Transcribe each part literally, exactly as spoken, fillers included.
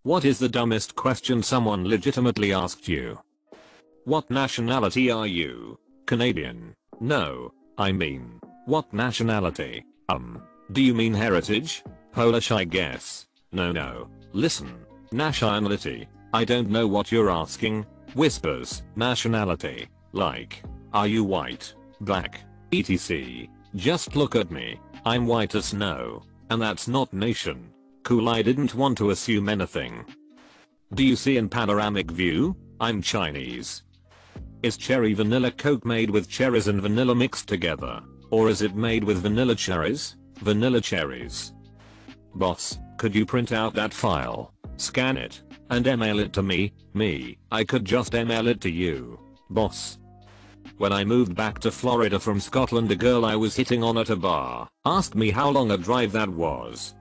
What is the dumbest question someone legitimately asked you? What nationality are you? Canadian. No, I mean, what nationality? Um, do you mean heritage? Polish, I guess. No no, listen. Nationality. I don't know what you're asking. Whispers. Nationality. Like, are you white, black, et cetera. Just look at me. I'm white as snow. And that's not nation. Cool, I didn't want to assume anything. Do you see in panoramic view? I'm Chinese. Is cherry vanilla Coke made with cherries and vanilla mixed together? Or is it made with vanilla cherries? Vanilla cherries. Boss, could you print out that file, scan it, and email it to me? Me, I could just email it to you. Boss. When I moved back to Florida from Scotland, a girl I was hitting on at a bar asked me how long a drive that was.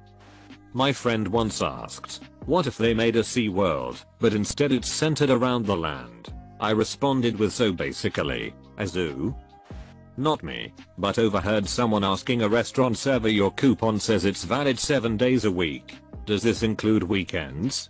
My friend once asked, what if they made a Sea World, but instead it's centered around the land? I responded with, so basically, a zoo? Not me, but overheard someone asking a restaurant server, your coupon says it's valid seven days a week. Does this include weekends?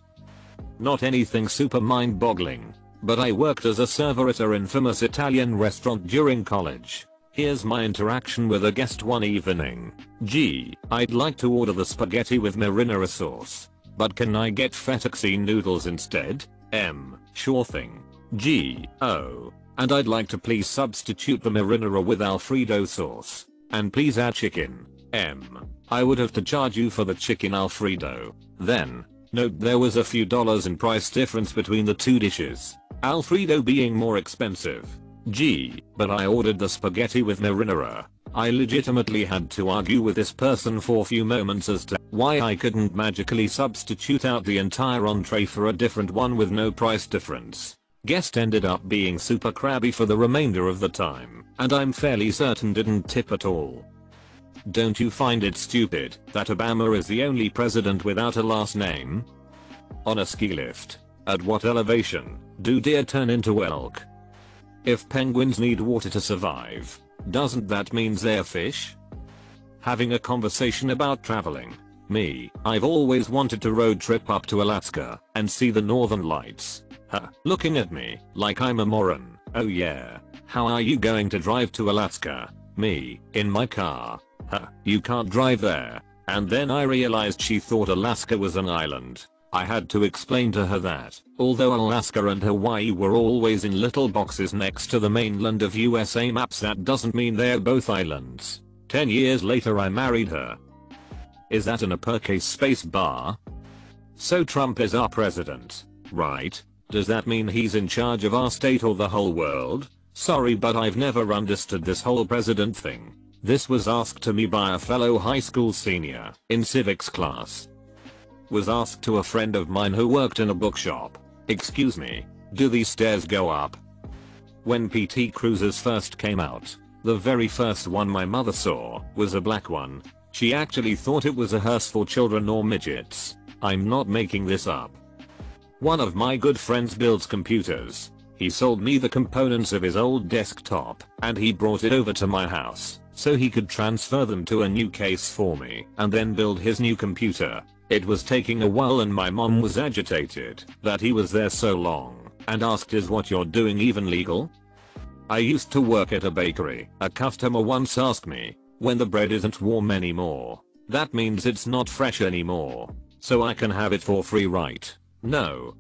Not anything super mind-boggling, but I worked as a server at a infamous Italian restaurant during college. Here's my interaction with a guest one evening. Gee, I'd like to order the spaghetti with marinara sauce, but can I get fettuccine noodles instead? M, sure thing. G, oh, and I'd like to please substitute the marinara with Alfredo sauce. And please add chicken. M, I would have to charge you for the chicken Alfredo. Then, note there was a few dollars in price difference between the two dishes, Alfredo being more expensive. Gee, but I ordered the spaghetti with marinara. I legitimately had to argue with this person for a few moments as to why I couldn't magically substitute out the entire entree for a different one with no price difference. Guest ended up being super crabby for the remainder of the time, and I'm fairly certain didn't tip at all. Don't you find it stupid that Obama is the only president without a last name? On a ski lift, at what elevation do deer turn into elk? If penguins need water to survive, doesn't that mean they're fish? Having a conversation about traveling. Me, I've always wanted to road trip up to Alaska and see the northern lights. Huh, looking at me like I'm a moron. Oh yeah, how are you going to drive to Alaska? Me, in my car. Huh, you can't drive there. And then I realized she thought Alaska was an island. I had to explain to her that, although Alaska and Hawaii were always in little boxes next to the mainland of U S A maps, that doesn't mean they're both islands. ten years later I married her. Is that an uppercase space bar? So Trump is our president, right? Does that mean he's in charge of our state or the whole world? Sorry, but I've never understood this whole president thing. This was asked to me by a fellow high school senior in civics class. Was asked to a friend of mine who worked in a bookshop. Excuse me, do these stairs go up? When P T Cruisers first came out, the very first one my mother saw was a black one. She actually thought it was a hearse for children or midgets. I'm not making this up. One of my good friends builds computers. He sold me the components of his old desktop, and he brought it over to my house so he could transfer them to a new case for me and then build his new computer. It was taking a while and my mom was agitated that he was there so long and asked, is what you're doing even legal? I used to work at a bakery. A customer once asked me, when the bread isn't warm anymore, that means it's not fresh anymore, so I can have it for free, right? No.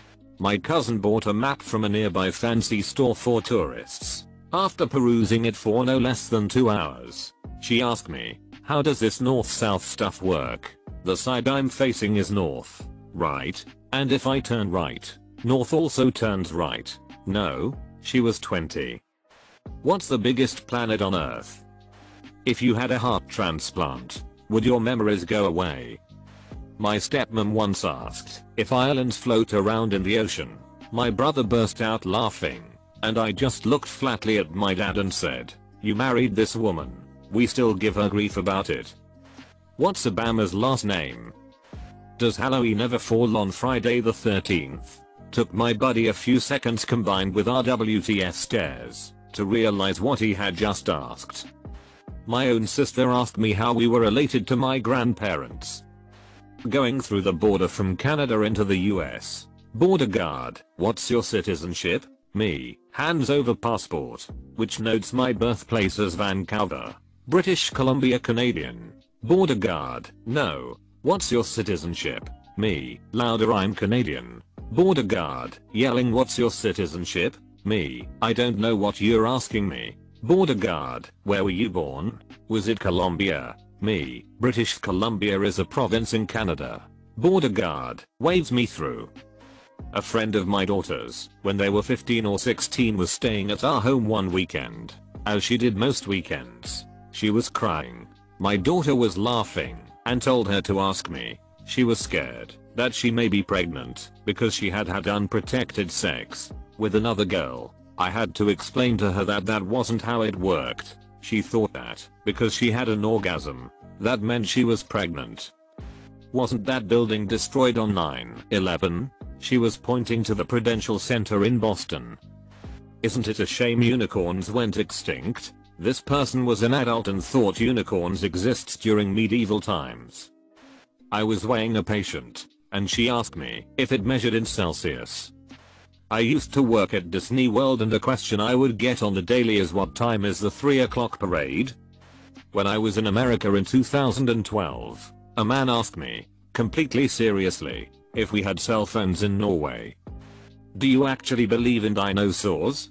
My cousin bought a map from a nearby fancy store for tourists. After perusing it for no less than two hours, she asked me, how does this north-south stuff work? The side I'm facing is north, right? And if I turn right, north also turns right. No, she was twenty. What's the biggest planet on Earth? If you had a heart transplant, would your memories go away? My stepmom once asked if islands float around in the ocean. My brother burst out laughing, and I just looked flatly at my dad and said, you married this woman. We still give her grief about it. What's Obama's last name? Does Halloween ever fall on Friday the thirteenth? Took my buddy a few seconds combined with R W T S stares to realize what he had just asked. My own sister asked me how we were related to my grandparents. Going through the border from Canada into the U S. Border guard, what's your citizenship? Me, hands over passport, which notes my birthplace as Vancouver, British Columbia, Canadian. Border guard, no, what's your citizenship? Me, louder, I'm Canadian. Border guard, yelling, what's your citizenship? Me, I don't know what you're asking me. Border guard, where were you born? Was it Colombia? Me, British Columbia is a province in Canada. Border guard, waves me through. A friend of my daughter's, when they were fifteen or sixteen, was staying at our home one weekend. As she did most weekends. She was crying. My daughter was laughing, and told her to ask me. She was scared that she may be pregnant, because she had had unprotected sex with another girl. I had to explain to her that that wasn't how it worked. She thought that, because she had an orgasm, that meant she was pregnant. Wasn't that building destroyed on nine eleven? She was pointing to the Prudential Center in Boston. Isn't it a shame unicorns went extinct? This person was an adult and thought unicorns existed during medieval times. I was weighing a patient, and she asked me if it measured in Celsius. I used to work at Disney World, and a question I would get on the daily is, what time is the three o'clock parade? When I was in America in two thousand twelve, a man asked me, completely seriously, if we had cell phones in Norway. Do you actually believe in dinosaurs?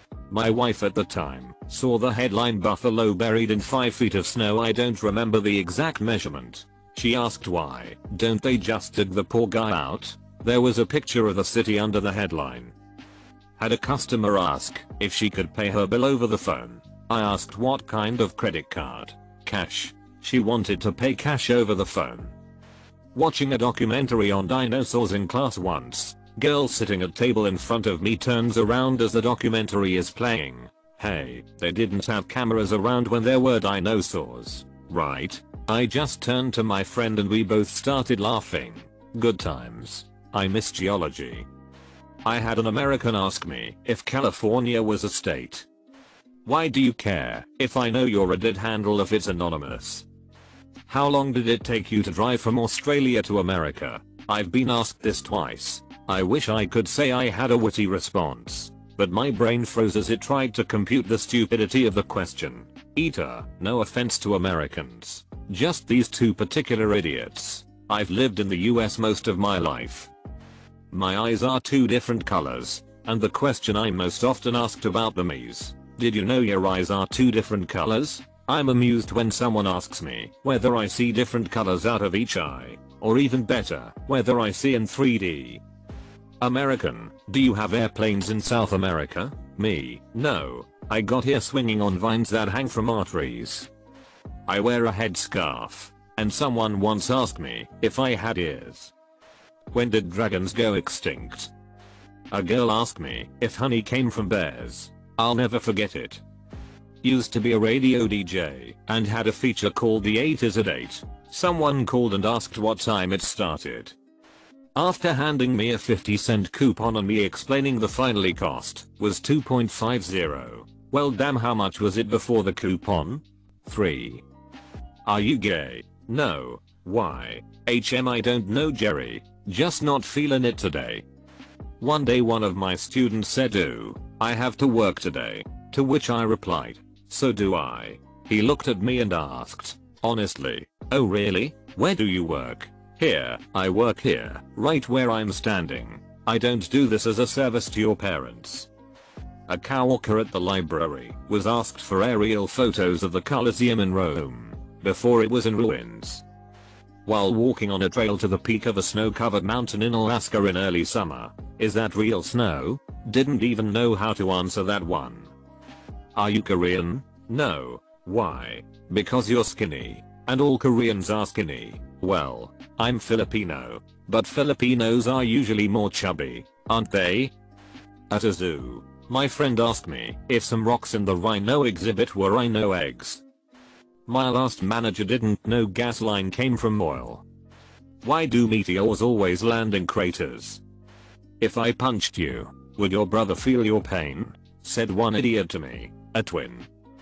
My wife at the time saw the headline, "Buffalo buried in five feet of snow." I don't remember the exact measurement. She asked, why don't they just dig the poor guy out? There was a picture of a city under the headline. Had a customer ask if she could pay her bill over the phone. I asked what kind of credit card. Cash. She wanted to pay cash over the phone. Watching a documentary on dinosaurs in class once. Girl sitting at table in front of me turns around as the documentary is playing. Hey, they didn't have cameras around when there were dinosaurs, right? I just turned to my friend and we both started laughing. Good times. I miss geology. I had an American ask me if California was a state. Why do you care if I know your Reddit handle if it's anonymous? How long did it take you to drive from Australia to America? I've been asked this twice. I wish I could say I had a witty response, but my brain froze as it tried to compute the stupidity of the question. Eater, no offense to Americans. Just these two particular idiots. I've lived in the U S most of my life. My eyes are two different colors, and the question I'm most often asked about them is, did you know your eyes are two different colors? I'm amused when someone asks me whether I see different colors out of each eye, or even better, whether I see in three D. American, do you have airplanes in South America? Me, no. I got here swinging on vines that hang from arteries. I wear a headscarf, and someone once asked me if I had ears. When did dragons go extinct? A girl asked me if honey came from bears. I'll never forget it. Used to be a radio D J and had a feature called The eight is at eight. Someone called and asked what time it started. After handing me a fifty cent coupon and me explaining the finally cost was two point five zero. Well, damn, how much was it before the coupon? three. Are you gay? No. Why? H M I don't know, Jerry. Just not feeling it today. One day one of my students said, "Ooh, I have to work today." To which I replied, "So do I." He looked at me and asked, honestly, "Oh really? Where do you work?" "Here, I work here, right where I'm standing. I don't do this as a service to your parents." A coworker at the library was asked for aerial photos of the Colosseum in Rome before it was in ruins. While walking on a trail to the peak of a snow-covered mountain in Alaska in early summer. Is that real snow? Didn't even know how to answer that one. Are you Korean? No. Why? Because you're skinny. And all Koreans are skinny. Well, I'm Filipino. But Filipinos are usually more chubby, aren't they? At a zoo, my friend asked me if some rocks in the rhino exhibit were rhino eggs. My last manager didn't know gas line came from oil. Why do meteors always land in craters? If I punched you, would your brother feel your pain? Said one idiot to me, a twin.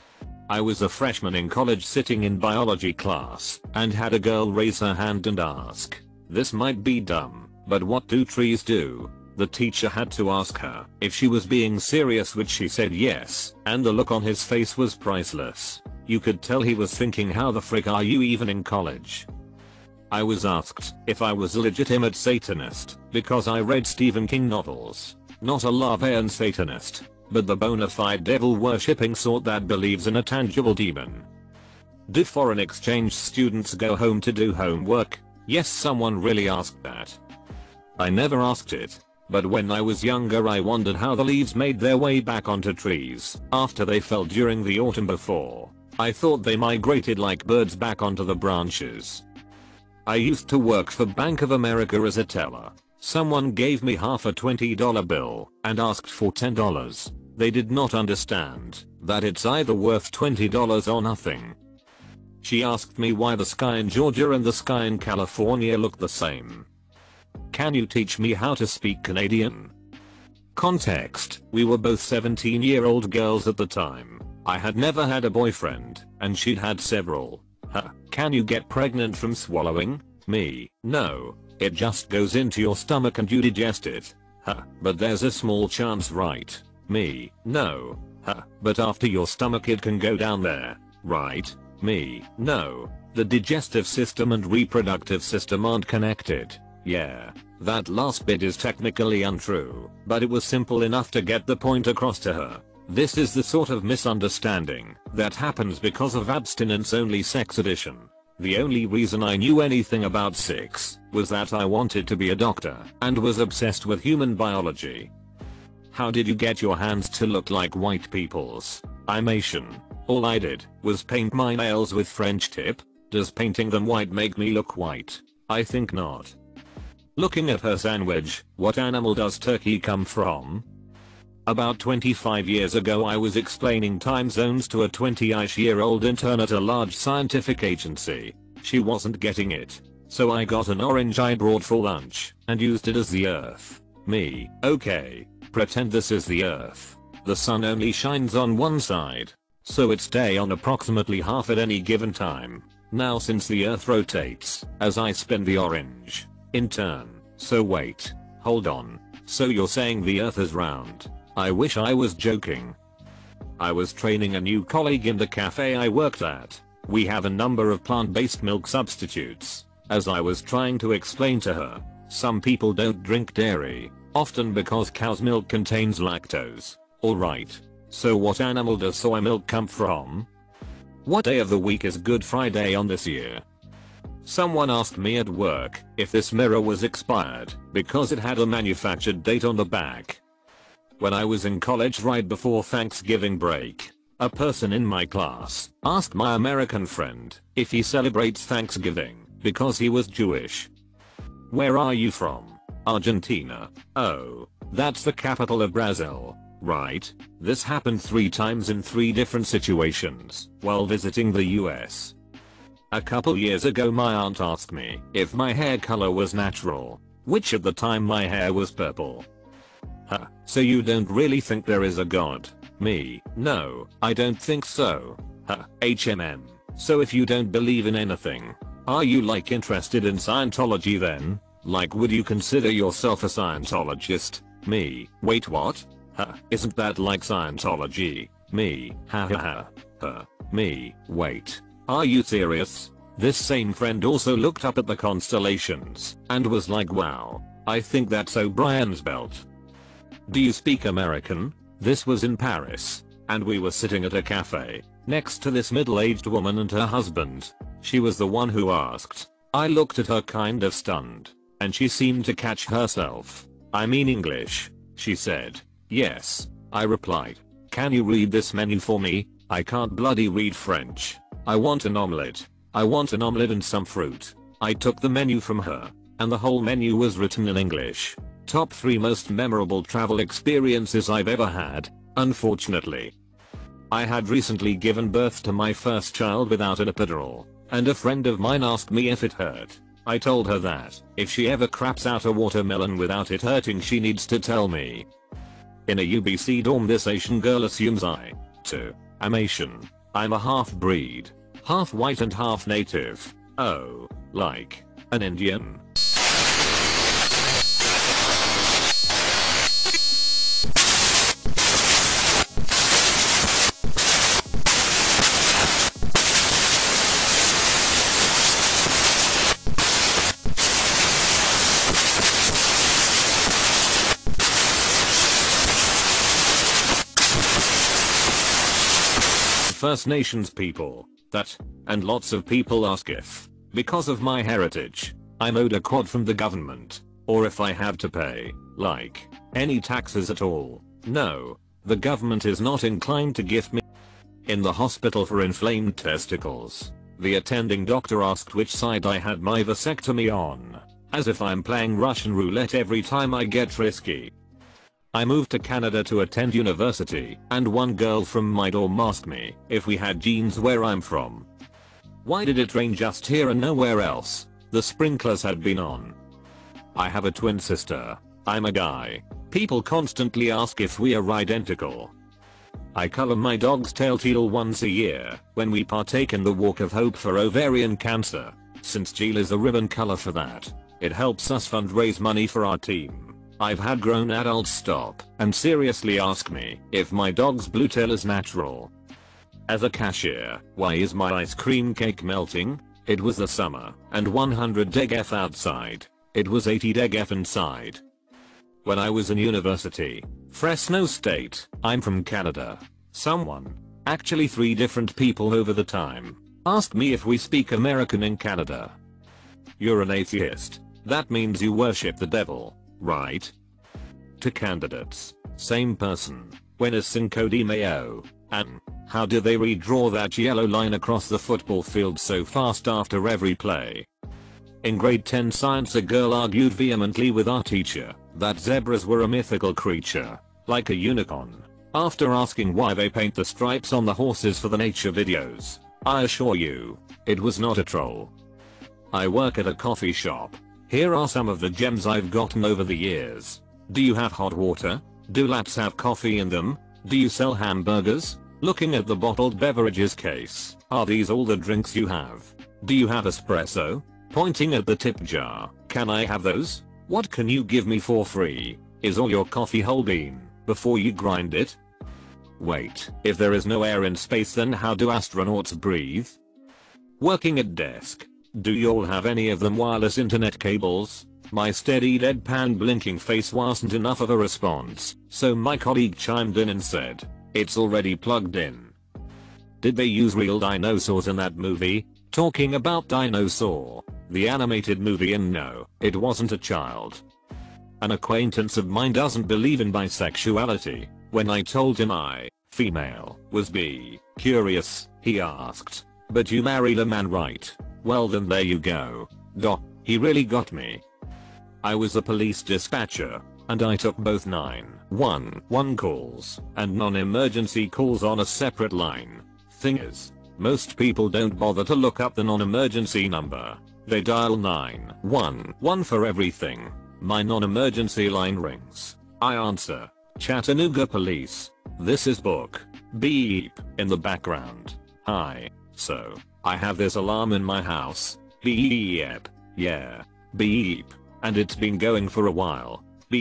I was a freshman in college sitting in biology class and had a girl raise her hand and ask This might be dumb, but what do trees do? The teacher had to ask her if she was being serious, which she said yes, and the look on his face was priceless. You could tell he was thinking, how the frick are you even in college? I was asked if I was a legitimate Satanist because I read Stephen King novels. Not a LaVeyan Satanist, but the bona fide devil worshipping sort that believes in a tangible demon. Do foreign exchange students go home to do homework? Yes, someone really asked that. I never asked it, but when I was younger I wondered how the leaves made their way back onto trees after they fell during the autumn before. I thought they migrated like birds back onto the branches. I used to work for Bank of America as a teller. Someone gave me half a twenty dollar bill and asked for ten dollars. They did not understand that it's either worth twenty dollars or nothing. She asked me why the sky in Georgia and the sky in California look the same. Can you teach me how to speak Canadian? Context: we were both seventeen year old girls at the time. I had never had a boyfriend, and she'd had several. Huh. Can you get pregnant from swallowing? Me: no. It just goes into your stomach and you digest it. Huh. But there's a small chance, right? Me: no. Huh. But after your stomach it can go down there, right? Me: no. The digestive system and reproductive system aren't connected. Yeah. That last bit is technically untrue, but it was simple enough to get the point across to her. This is the sort of misunderstanding that happens because of abstinence-only sex addiction. The only reason I knew anything about sex was that I wanted to be a doctor and was obsessed with human biology. How did you get your hands to look like white people's? I'm Asian. All I did was paint my nails with French tip. Does painting them white make me look white? I think not. Looking at her sandwich, what animal does turkey come from? About twenty-five years ago I was explaining time zones to a twenty-ish year old intern at a large scientific agency. She wasn't getting it, so I got an orange I brought for lunch and used it as the earth. Me: okay, pretend this is the earth. The sun only shines on one side, so it's day on approximately half at any given time. Now since the earth rotates as I spin the orange. Intern: so wait, hold on, so you're saying the earth is round? I wish I was joking. I was training a new colleague in the cafe I worked at. We have a number of plant-based milk substitutes. As I was trying to explain to her, some people don't drink dairy, often because cow's milk contains lactose. Alright, so what animal does soy milk come from? What day of the week is Good Friday on this year? Someone asked me at work if this mirror was expired because it had a manufactured date on the back. When I was in college right before Thanksgiving break, a person in my class asked my American friend if he celebrates Thanksgiving because he was Jewish. Where are you from? Argentina. Oh, that's the capital of Brazil, right? This happened three times in three different situations while visiting the U S. A couple years ago my aunt asked me if my hair color was natural, which at the time my hair was purple. Huh, so you don't really think there is a god? Me: no, I don't think so. Huh, H M M. So if you don't believe in anything, are you like interested in Scientology then? Like would you consider yourself a Scientologist? Me: wait, what? Huh, isn't that like Scientology? Me: ha ha ha. Huh, me: wait, are you serious? This same friend also looked up at the constellations and was like, wow, I think that's O'Brien's belt. Do you speak American? This was in Paris, and we were sitting at a cafe next to this middle-aged woman and her husband. She was the one who asked. I looked at her kind of stunned, and she seemed to catch herself. I mean English, she said. Yes, I replied. Can you read this menu for me? I can't bloody read French. I want an omelette. I want an omelette and some fruit. I took the menu from her, and the whole menu was written in English. Top three most memorable travel experiences I've ever had, unfortunately. I had recently given birth to my first child without an epidural, and a friend of mine asked me if it hurt. I told her that if she ever craps out a watermelon without it hurting she needs to tell me. In a U B C dorm this Asian girl assumes I, too, am Asian. I'm a half-breed, half white and half native. Oh, like an Indian. First Nations people, that, and lots of people ask if, because of my heritage, I'm owed a quad from the government, or if I have to pay, like, any taxes at all. No, the government is not inclined to gift me. In the hospital for inflamed testicles, the attending doctor asked which side I had my vasectomy on, as if I'm playing Russian roulette every time I get risky. I moved to Canada to attend university, and one girl from my dorm asked me if we had genes where I'm from. Why did it rain just here and nowhere else? The sprinklers had been on. I have a twin sister. I'm a guy. People constantly ask if we are identical. I color my dog's tail teal once a year when we partake in the Walk of Hope for ovarian cancer. Since teal is a ribbon color for that, it helps us fundraise money for our team. I've had grown adults stop and seriously ask me if my dog's blue tail is natural. As a cashier, why is my ice cream cake melting? It was the summer and one hundred deg F outside. It was eighty deg F inside. When I was in university, Fresno State, I'm from Canada. Someone, actually three different people over the time, asked me if we speak American in Canada. You're an atheist. That means you worship the devil, right? To candidates, same person. When is Cinco de Mayo? And how do they redraw that yellow line across the football field so fast after every play? In grade ten science, a girl argued vehemently with our teacher that zebras were a mythical creature, like a unicorn, after asking why they paint the stripes on the horses for the nature videos. I assure you, it was not a troll. I work at a coffee shop. Here are some of the gems I've gotten over the years. Do you have hot water? Do laps have coffee in them? Do you sell hamburgers? Looking at the bottled beverages case, are these all the drinks you have? Do you have espresso? Pointing at the tip jar, can I have those? What can you give me for free? Is all your coffee whole bean, before you grind it? Wait, if there is no air in space, then how do astronauts breathe? Working at desk. Do y'all have any of them wireless internet cables? My steady deadpan blinking face wasn't enough of a response, so my colleague chimed in and said, it's already plugged in. Did they use real dinosaurs in that movie? Talking about Dinosaur, the animated movie, and no, it wasn't a child. An acquaintance of mine doesn't believe in bisexuality. When I told him I, female, was bi curious, he asked, but you married a man, right? Well then there you go. Doc, he really got me. I was a police dispatcher, and I took both nine one one calls and non-emergency calls on a separate line. Thing is, most people don't bother to look up the non-emergency number. They dial nine one one for everything. My non-emergency line rings. I answer. Chattanooga Police. This is Book. Beep in the background. Hi. So, I have this alarm in my house. Beep. Yeah. Beep. And it's been going for a while.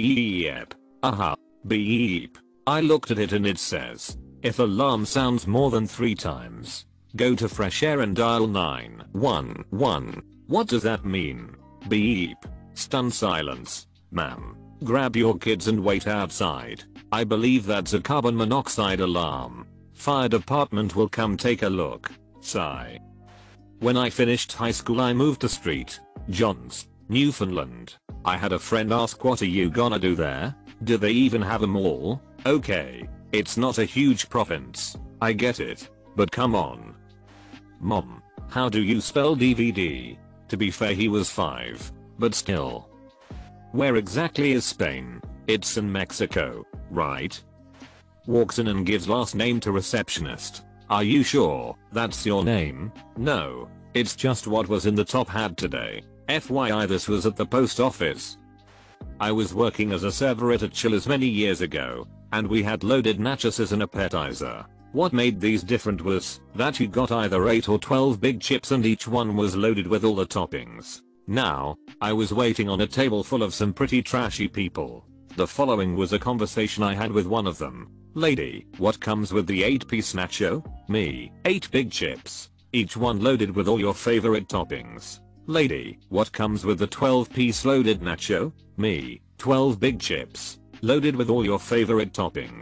Beep. Aha. Beep. I looked at it and it says, if alarm sounds more than three times, go to fresh air and dial nine one one. What does that mean? Beep. Stun silence. Ma'am, grab your kids and wait outside. I believe that's a carbon monoxide alarm. Fire department will come take a look. Sigh. When I finished high school, I moved to Street Johns, Newfoundland. I had a friend ask, what are you gonna do there? Do they even have a mall? Okay, it's not a huge province. I get it. But come on. Mom, how do you spell D V D? To be fair, he was five, but still. Where exactly is Spain? It's in Mexico, right? Walks in and gives last name to receptionist. Are you sure that's your name? No, it's just what was in the top hat today. F Y I, this was at the post office. I was working as a server at a Chili's many years ago, and we had loaded nachos as an appetizer. What made these different was that you got either eight or twelve big chips and each one was loaded with all the toppings. Now, I was waiting on a table full of some pretty trashy people. The following was a conversation I had with one of them. Lady, what comes with the eight piece nacho? Me, eight big chips, each one loaded with all your favorite toppings. Lady, what comes with the twelve piece loaded nacho? Me, twelve big chips, loaded with all your favorite toppings.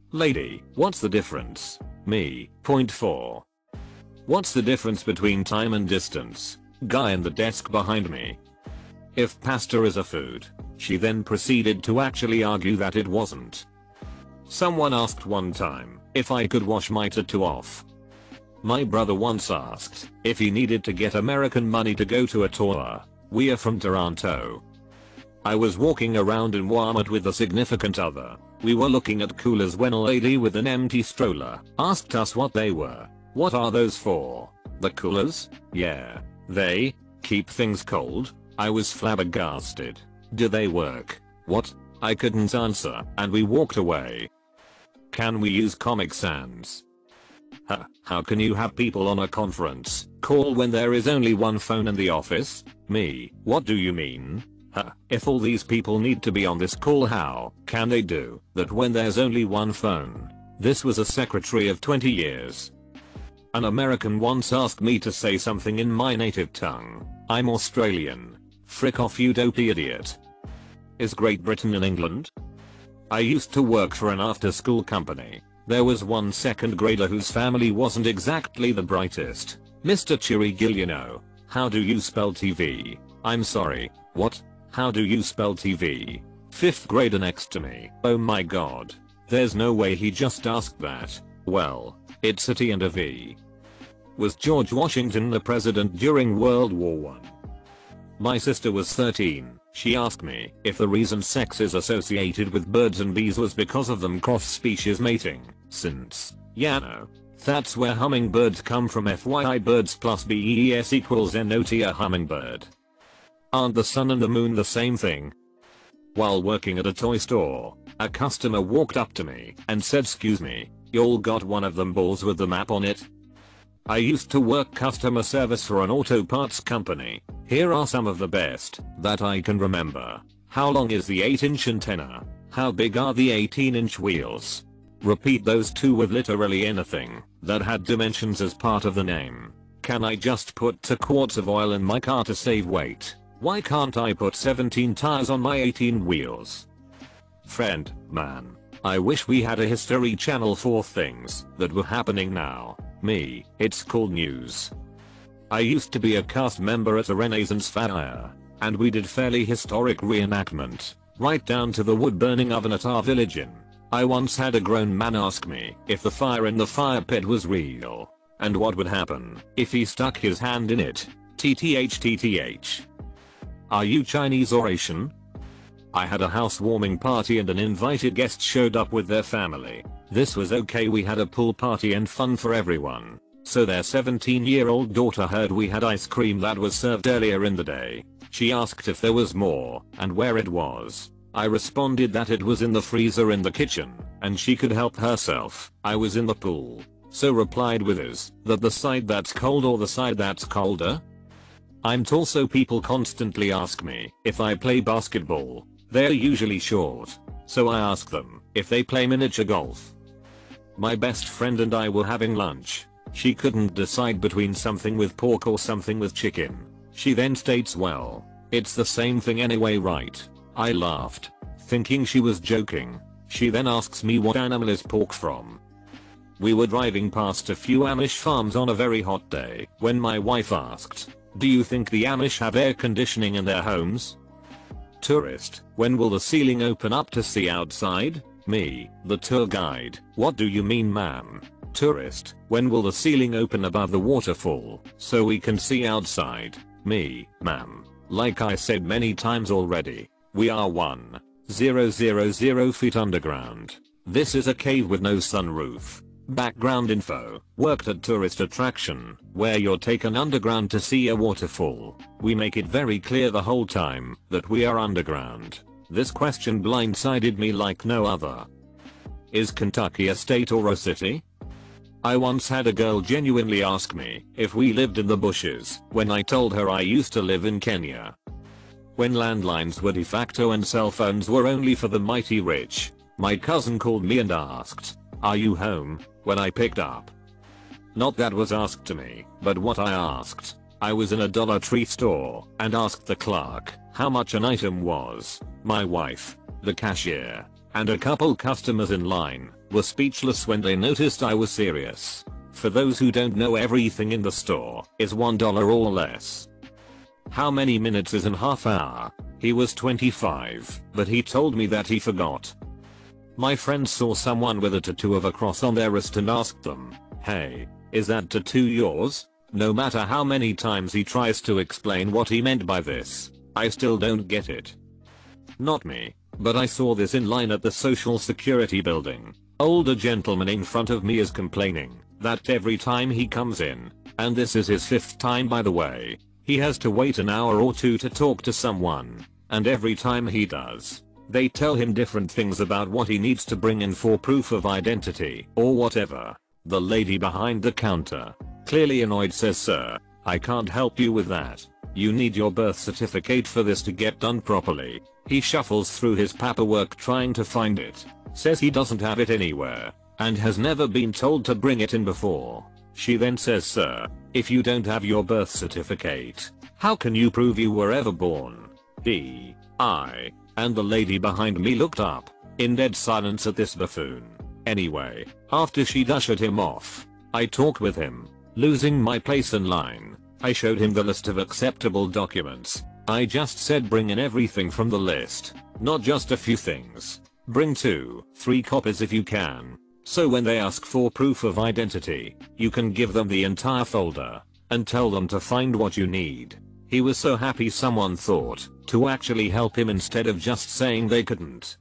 Lady, what's the difference? Me, point four. What's the difference between time and distance? Guy in the desk behind me. If pasta is a food. She then proceeded to actually argue that it wasn't. Someone asked one time if I could wash my tattoo off. My brother once asked if he needed to get American money to go to a tour. We are from Toronto. I was walking around in Walmart with a significant other. We were looking at coolers when a lady with an empty stroller asked us what they were. What are those for? The coolers? Yeah. They keep things cold? I was flabbergasted. Do they work? What? I couldn't answer and we walked away. Can we use Comic Sans? Huh, how can you have people on a conference call when there is only one phone in the office? Me, what do you mean? Huh, if all these people need to be on this call, how can they do that when there's only one phone? This was a secretary of twenty years. An American once asked me to say something in my native tongue. I'm Australian. Frick off, you dopey idiot. Is Great Britain in England? I used to work for an after-school company. There was one second grader whose family wasn't exactly the brightest. Mister Chirigill, you know. How do you spell T V? I'm sorry, what? How do you spell T V? Fifth grader next to me. Oh my god. There's no way he just asked that. Well, it's a T and a V. Was George Washington the president during World War One? My sister was thirteen. She asked me if the reason sex is associated with birds and bees was because of them cross-species mating, since, yeah no, that's where hummingbirds come from. F Y I, birds plus bees equals not a hummingbird. Aren't the sun and the moon the same thing? While working at a toy store, a customer walked up to me and said, "Excuse me, y'all got one of them balls with the map on it?" I used to work customer service for an auto parts company. Here are some of the best that I can remember. How long is the eight inch antenna? How big are the eighteen inch wheels? Repeat those two with literally anything that had dimensions as part of the name. Can I just put two quarts of oil in my car to save weight? Why can't I put seventeen tires on my eighteen wheels? Friend, man. I wish we had a History Channel for things that were happening now. Me, it's called news. I used to be a cast member at a Renaissance fair, and we did fairly historic reenactment, right down to the wood burning oven at our village inn. I once had a grown man ask me if the fire in the fire pit was real, and what would happen if he stuck his hand in it. T T H T T H. Are you Chinese or Asian? I had a housewarming party and an invited guest showed up with their family. This was okay, we had a pool party and fun for everyone. So their seventeen year old daughter heard we had ice cream that was served earlier in the day. She asked if there was more and where it was. I responded that it was in the freezer in the kitchen and she could help herself. I was in the pool. So replied with, is that the side that's cold or the side that's colder? I'm tall, so people constantly ask me if I play basketball. They're usually short, so I ask them if they play miniature golf. My best friend and I were having lunch. She couldn't decide between something with pork or something with chicken. She then states, well, it's the same thing anyway, right? I laughed, thinking she was joking. She then asks me what animal is pork from. We were driving past a few Amish farms on a very hot day when my wife asked, do you think the Amish have air conditioning in their homes? Tourist, when will the ceiling open up to see outside? Me, the tour guide, what do you mean, ma'am? Tourist, when will the ceiling open above the waterfall so we can see outside? Me, ma'am, like I said many times already, we are one thousand feet underground. This is a cave with no sunroof. Background info, worked at tourist attraction, where you're taken underground to see a waterfall. We make it very clear the whole time that we are underground. This question blindsided me like no other. Is Kentucky a state or a city? I once had a girl genuinely ask me if we lived in the bushes when I told her I used to live in Kenya. When landlines were de facto and cell phones were only for the mighty rich, my cousin called me and asked, are you home? When I picked up. Not that was asked to me, but what I asked. I was in a Dollar Tree store and asked the clerk how much an item was. My wife, the cashier, and a couple customers in line were speechless when they noticed I was serious. For those who don't know, everything in the store is one dollar or less. How many minutes is an half hour? He was twenty-five, but he told me that he forgot. My friend saw someone with a tattoo of a cross on their wrist and asked them, "Hey, is that tattoo yours?" No matter how many times he tries to explain what he meant by this, I still don't get it. Not me, but I saw this in line at the Social Security building. Older gentleman in front of me is complaining that every time he comes in, and this is his fifth time by the way, he has to wait an hour or two to talk to someone, and every time he does, they tell him different things about what he needs to bring in for proof of identity or whatever. The lady behind the counter, clearly annoyed, says, "Sir, I can't help you with that. You need your birth certificate for this to get done properly." He shuffles through his paperwork trying to find it, says he doesn't have it anywhere, and has never been told to bring it in before. She then says, "Sir, if you don't have your birth certificate, how can you prove you were ever born?" D. I. And the lady behind me looked up, in dead silence at this buffoon. Anyway, after she ushered him off, I talked with him, losing my place in line. I showed him the list of acceptable documents. I just said bring in everything from the list, not just a few things. Bring two, three copies if you can. So when they ask for proof of identity, you can give them the entire folder, and tell them to find what you need. He was so happy someone thought to actually help him instead of just saying they couldn't.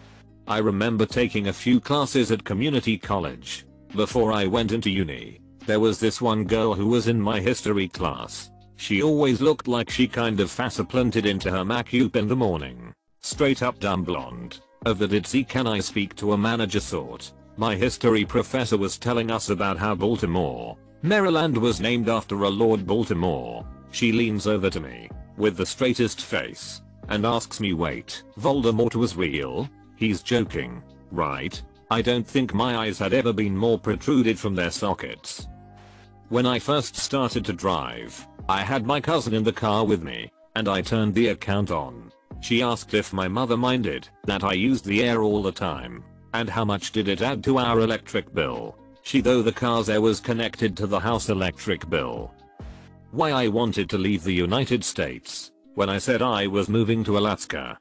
I remember taking a few classes at community college. Before I went into uni, there was this one girl who was in my history class. She always looked like she kind of faceplanted into her macup in the morning. Straight up dumb blonde. Of the did see can I speak to a manager sort. My history professor was telling us about how Baltimore, Maryland was named after a Lord Baltimore. She leans over to me, with the straightest face, and asks me, "Wait, Voldemort was real?" He's joking, right? I don't think my eyes had ever been more protruded from their sockets. When I first started to drive, I had my cousin in the car with me, and I turned the account on. She asked if my mother minded that I used the air all the time, and how much did it add to our electric bill. She though the car's air was connected to the house electric bill. Why I wanted to leave the United States, when I said I was moving to Alaska.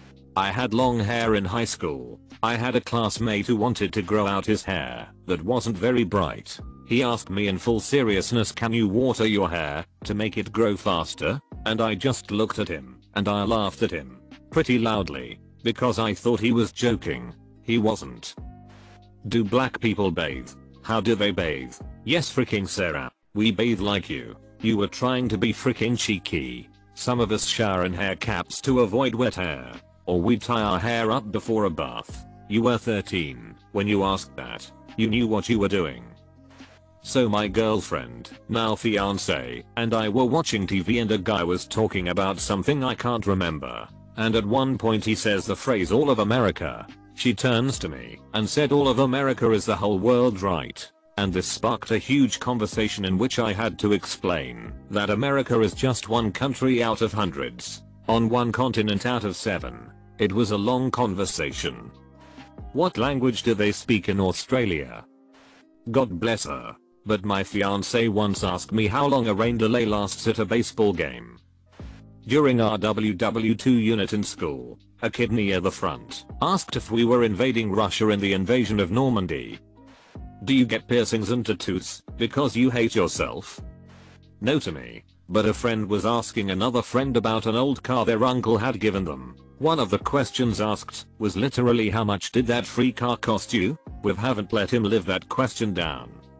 I had long hair in high school. I had a classmate who wanted to grow out his hair, that wasn't very bright. He asked me in full seriousness, "Can you water your hair to make it grow faster?" And I just looked at him, and I laughed at him, pretty loudly, because I thought he was joking. He wasn't. Do black people bathe? How do they bathe? Yes, freaking Sarah, we bathe like you. You were trying to be freaking cheeky. Some of us shower in hair caps to avoid wet hair. Or we tie our hair up before a bath. You were thirteen when you asked that. You knew what you were doing. So my girlfriend, now fiance, and I were watching T V and a guy was talking about something I can't remember. And at one point he says the phrase "all of America." She turns to me and said, "All of America is the whole world, right?" And this sparked a huge conversation in which I had to explain that America is just one country out of hundreds, on one continent out of seven. It was a long conversation. What language do they speak in Australia? God bless her, but my fiance once asked me how long a rain delay lasts at a baseball game. During our W W two unit in school, a kid near the front asked if we were invading Russia in the invasion of Normandy. Do you get piercings and tattoos because you hate yourself? No to me, but a friend was asking another friend about an old car their uncle had given them. One of the questions asked was literally, "How much did that free car cost you?" We haven't let him live that question down.